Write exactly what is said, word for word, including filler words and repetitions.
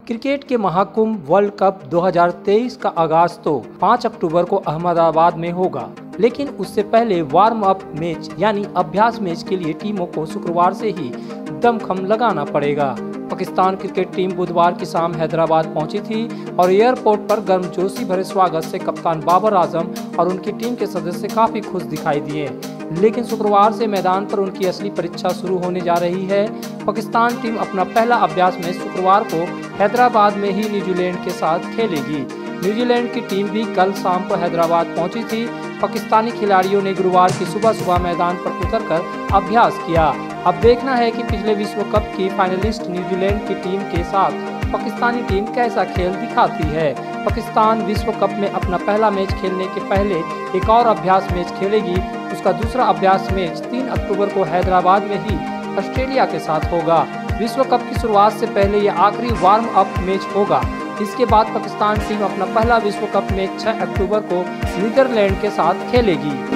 Cricket के Mahakumbh world cup दो हज़ार तेईस का आगाज तो पाँच अक्टूबर को अहमदाबाद में होगा, लेकिन उससे पहले वार्म अप मैच यानी अभ्यास मैच के लिए टीमों को शुक्रवार से ही दमखम लगाना पड़ेगा। पाकिस्तान क्रिकेट टीम बुधवार की शाम हैदराबाद पहुंची थी और एयरपोर्ट पर गर्मजोशी भरे स्वागत से कप्तान बाबर आजम और उनकी टीम के सदस्य काफी खुश दिखाई दिए। लेकिन शुक्रवार से मैदान पर उनकी असली परीक्षा शुरू होने जा रही है। पाकिस्तान टीम अपना पहला अभ्यास मैच शुक्रवार को हैदराबाद में ही न्यूजीलैंड के साथ खेलेगी। न्यूजीलैंड की टीम भी कल शाम को हैदराबाद पहुंची थी। पाकिस्तानी खिलाड़ियों ने गुरुवार की सुबह सुबह मैदान पर उतरकर अभ्यास किया। अब देखना है कि पिछले विश्व कप की फाइनलिस्ट न्यूजीलैंड की टीम के साथ पाकिस्तानी टीम कैसा खेल दिखाती है। पाकिस्तान विश्व कप में अपना पहला मैच खेलने के पहले एक और अभ्यास मैच खेलेगी। उसका दूसरा अभ्यास मैच तीन अक्टूबर को हैदराबाद में ही ऑस्ट्रेलिया के साथ होगा। विश्व कप की शुरुआत से पहले यह आखिरी वार्म अप मैच होगा। इसके बाद पाकिस्तान टीम अपना पहला विश्व कप मैच छह अक्टूबर को नीदरलैंड के साथ खेलेगी।